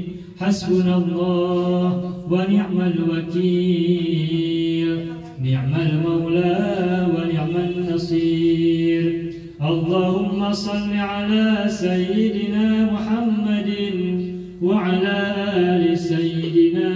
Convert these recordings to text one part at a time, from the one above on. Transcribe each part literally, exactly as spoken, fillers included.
Hasbunallah wa ni'mal wakil, ni'mal maula wa ni'mal nasir. Allahumma salli ala sayyidina Muhammadin wa ala ali sayyidina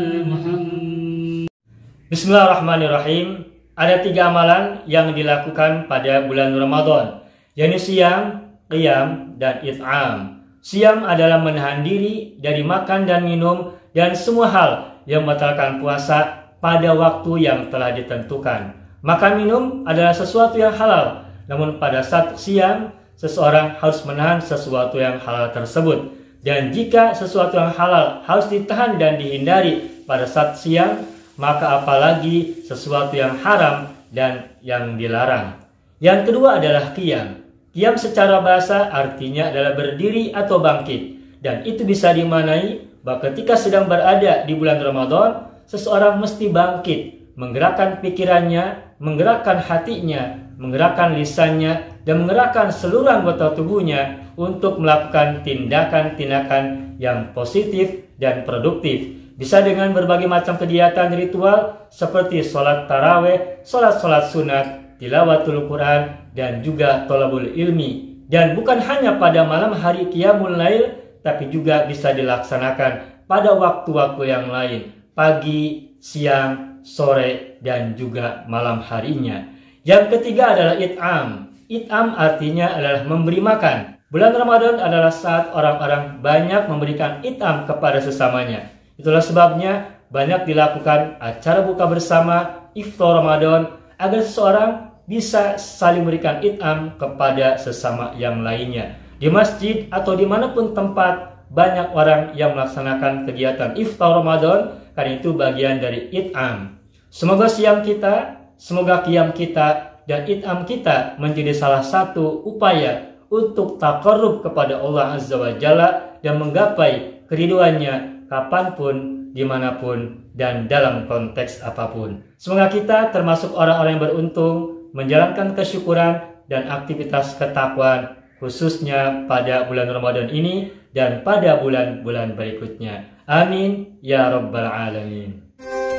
Muhammad. Bismillahirrahmanirrahim. Ada tiga amalan yang dilakukan pada bulan Ramadan, yaitu siam, qiyam, dan it'am. Siam adalah menahan diri dari makan dan minum dan semua hal yang membatalkan puasa pada waktu yang telah ditentukan. Makan minum adalah sesuatu yang halal, namun pada saat siam, seseorang harus menahan sesuatu yang halal tersebut. Dan jika sesuatu yang halal harus ditahan dan dihindari pada saat siam, maka apalagi sesuatu yang haram dan yang dilarang. Yang kedua adalah qiyam. Qiyam secara bahasa artinya adalah berdiri atau bangkit. Dan itu bisa dimaknai bahwa ketika sedang berada di bulan Ramadan, seseorang mesti bangkit, menggerakkan pikirannya, menggerakkan hatinya, menggerakkan lisannya, dan menggerakkan seluruh anggota tubuhnya untuk melakukan tindakan-tindakan yang positif dan produktif. Bisa dengan berbagai macam kegiatan ritual seperti sholat taraweh, sholat-sholat sunat, tilawatul Quran, dan juga thalabul ilmi. Dan bukan hanya pada malam hari qiyamul lail, tapi juga bisa dilaksanakan pada waktu-waktu yang lain, pagi, siang, sore, dan juga malam harinya. Yang ketiga adalah it'am. It'am artinya adalah memberi makan. Bulan Ramadan adalah saat orang-orang banyak memberikan it'am kepada sesamanya. Itulah sebabnya banyak dilakukan acara buka bersama, iftar Ramadan, agar seseorang bisa saling memberikan it'am kepada sesama yang lainnya. Di masjid atau dimanapun tempat, banyak orang yang melaksanakan kegiatan iftar Ramadan, karena itu bagian dari it'am. Semoga siam kita, semoga qiyam kita, dan it'am kita menjadi salah satu upaya untuk taqarrub kepada Allah Azza wa Jalla dan menggapai keriduannya kapanpun, dimanapun, dan dalam konteks apapun. Semoga kita termasuk orang-orang yang beruntung, menjalankan kesyukuran dan aktivitas ketakwaan, khususnya pada bulan Ramadan ini dan pada bulan-bulan berikutnya. Amin ya rabbal alamin.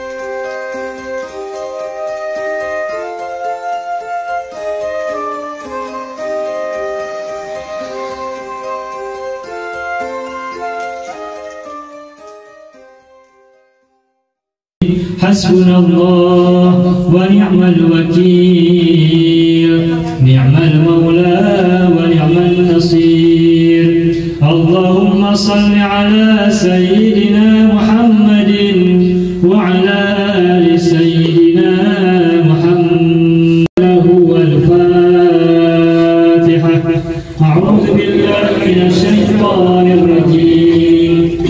Hasbunallah wa ni'mal wakil, ni'mal maula wa ni'mal nasir. Allahumma salli ala sayyidina Muhammadin wa ala ali sayyidina Muhammad. Wal Fatihah. A'udzu billahi minasy syaithanir rajim.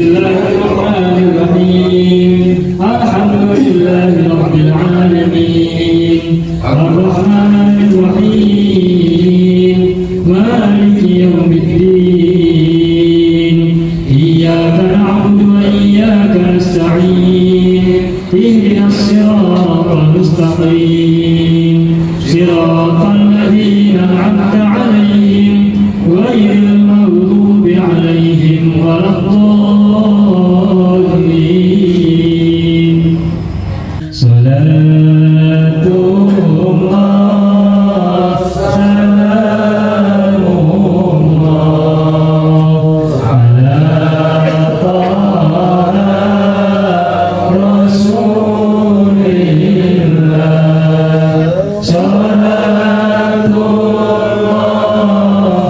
Bismillahirrahmanirrahim. Alhamdulillahi rabbil alamin. Ar-Rahmanir Rahim. Maliki yaumiddin. Iyyaka na'budu wa iyyaka nasta'in. Ihdinas siratal mustaqim. Siratal ladzina an'amta 'alaihim ghairil maghdubi 'alaihim waladdallin. Salatullah salamullah ala taha rasulillah. Salatullah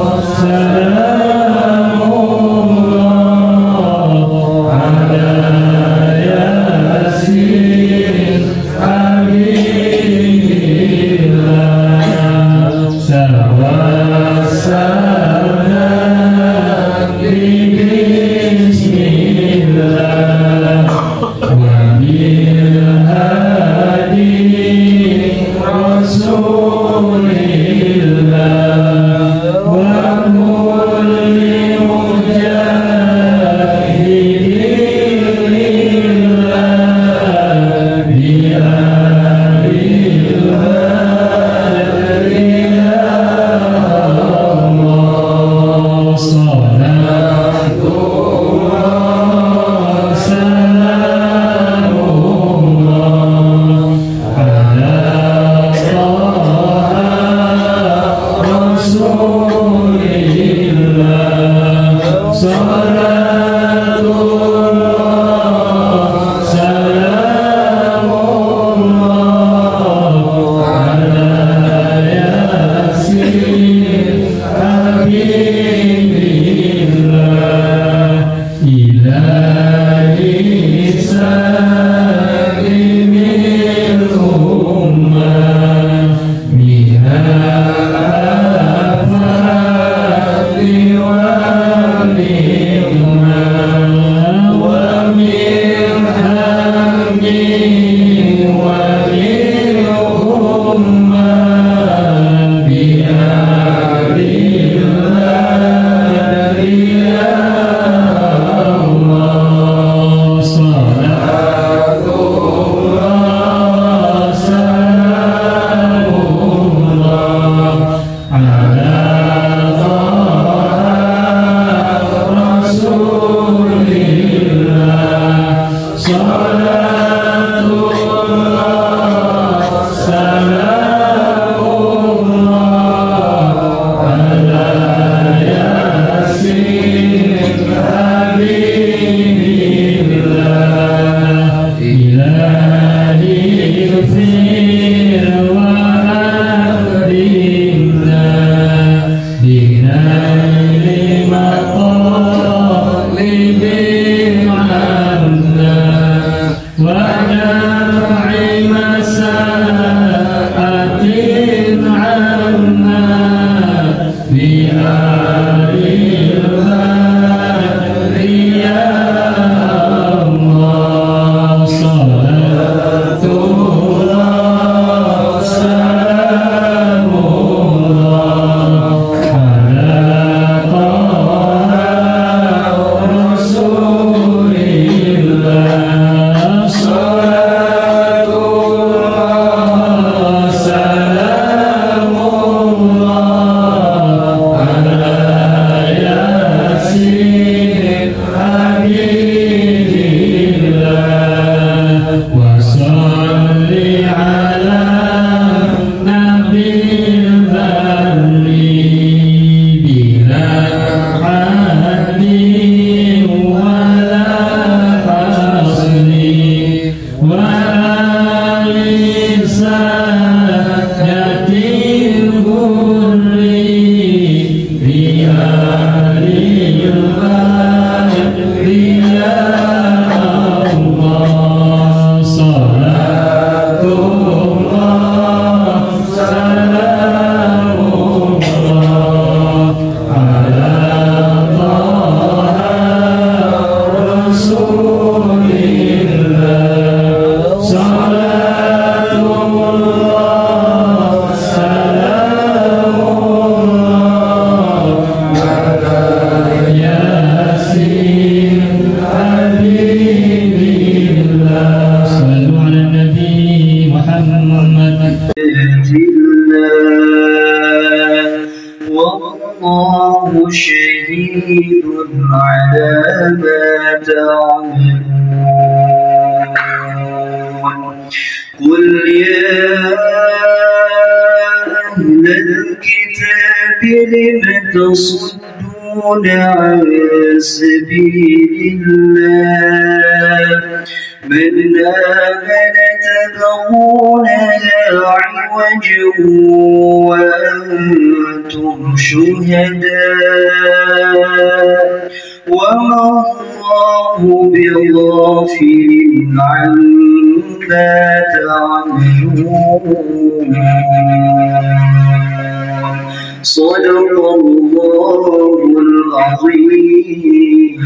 والله شهيد على ما تعملون قل يا أهل الكتاب لم تصدون عن سبيل الله من آمن تبغونها عوجا وأنتم شهداء وما الله بغافل عما تعملون صدق الله العظيم.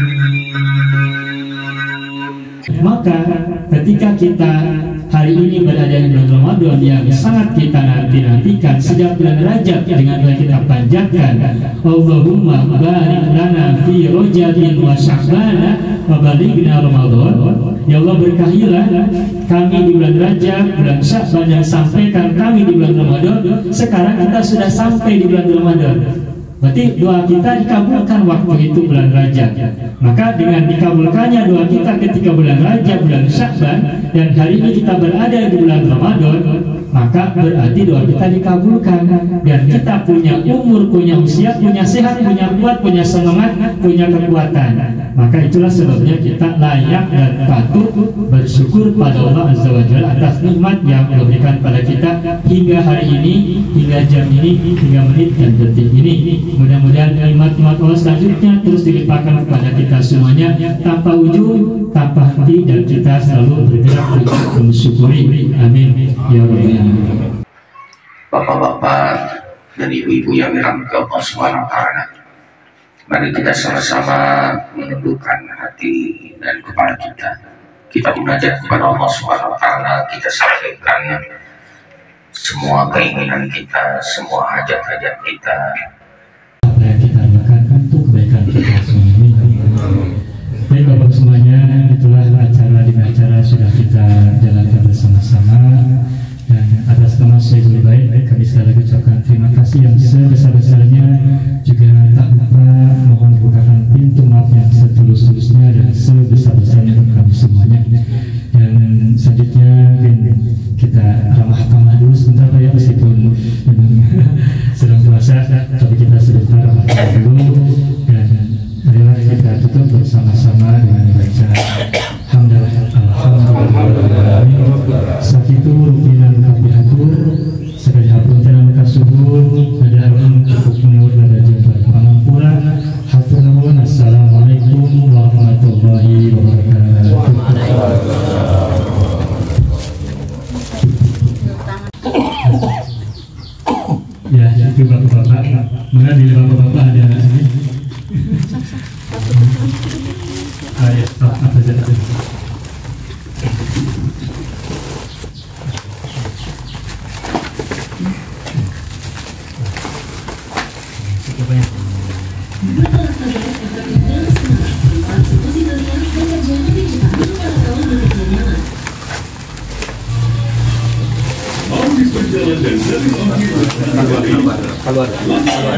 Maka ketika kita hari ini berada di bulan Ramadan yang sangat kita nanti-nantikan sejak bulan Rajab dengan doa kita panjatkan, Allahumma barik lana fi Rajabin wa Sya'bana wa balighna Ramadan. Ya Allah, berkahilah kami di bulan Rajab, bulan Sya'ban, yang sampaikan kami di bulan Ramadan. Sekarang kita sudah sampai di bulan Ramadan. Berarti doa kita dikabulkan waktu itu bulan Rajab. Maka dengan dikabulkannya doa kita ketika bulan Rajab, bulan Sya'ban, dan hari ini kita berada di bulan Ramadan, maka berarti doa kita dikabulkan dan kita punya umur, punya usia, punya sehat, punya kuat, punya semangat, punya kekuatan. Maka itulah sebabnya kita layak dan patut bersyukur pada Allah Azza wa Jalla atas nikmat yang diberikan pada kita hingga hari ini, hingga jam ini, hingga menit dan detik ini. Mudah-mudahan nikmat-nikmat Allah selanjutnya terus dilimpahkan kepada kita semuanya tanpa ujung, tanpa henti, dan kita selalu bergerak untuk mensyukuri. Amin ya rabbal alamin. Bapak-bapak dan ibu-ibu yang dirahmati Allah Subhanahu wa taala, mari kita sama-sama menundukkan hati dan kepala kita. Kita munajat kepada Allah Subhanahu wa taala, kita sampaikan semua keinginan kita, semua hajat-hajat kita. Apa yang kita lakukan untuk kebaikan kita semua. Baik Bapak semuanya, itulah acara demi acara sudah kita jalankan bersama-sama. Dan atas nama Syekhul Baik, kami sekali lagi ucapkan terima kasih yang sebesar-besarnya. Juga tak lupa mohon bukakan pintu maaf yang setulus-tulusnya dan sebesar-besarnya untuk kami semuanya. Dan selanjutnya kita ramah tamah dulu sebentar Pak ya, meskipun memang sedang puasa, tapi kita sebentar ramah tamah dulu. Dan marilah kita tutup bersama-sama dengan baca hamdalah alhamdulillah sakitu rupinan kapihatur sekali hapun tanam kasubun ada harun cukup menurut ada jembat pangampura hatur nuhun. Assalamualaikum warahmatullahi wabarakatuh. Ya, itu bapak-bapak. Mana di bapak-bapak ada ini? Ah ya, oh, apa saja? Keluar, keluar.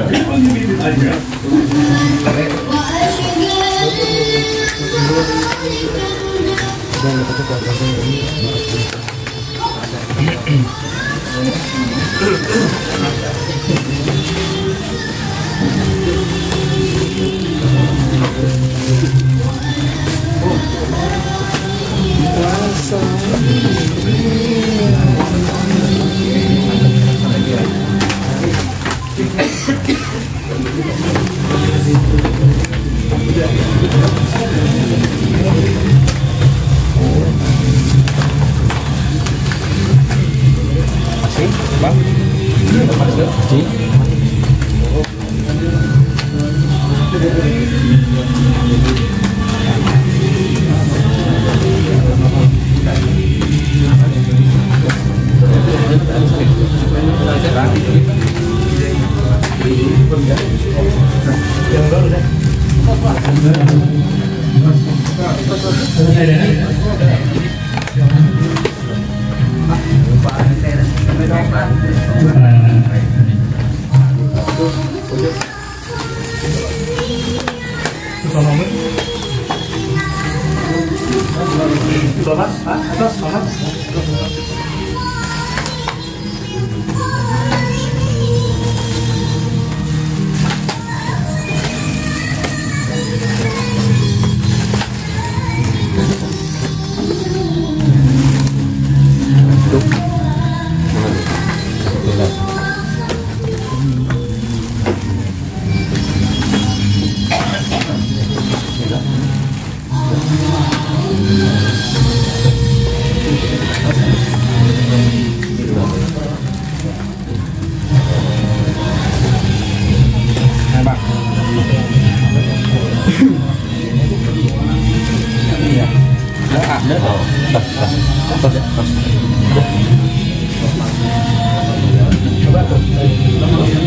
Coba tuh.